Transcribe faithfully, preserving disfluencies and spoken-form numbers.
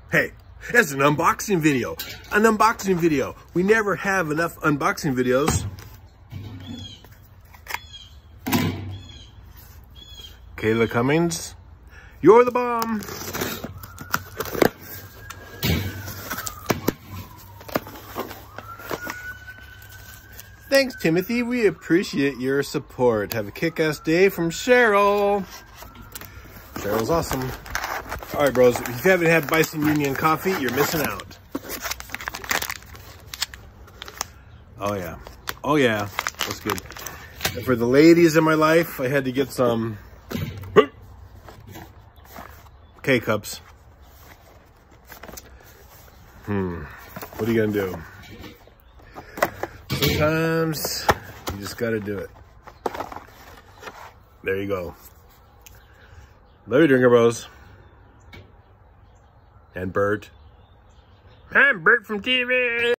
Hey, it's an unboxing video. An unboxing video. We never have enough unboxing videos. Kayla Cummings, you're the bomb. Thanks, Timothy. We appreciate your support. Have a kick-ass day from Cheryl. Cheryl's awesome. All right, bros. If you haven't had Bison Union coffee, you're missing out. Oh, yeah. Oh, yeah. That's good. And for the ladies in my life, I had to get some K-cups. Hmm. What are you going to do? Sometimes you just got to do it. There you go. Love you, Drinker Bros. And Bert. I'm Bert from T V.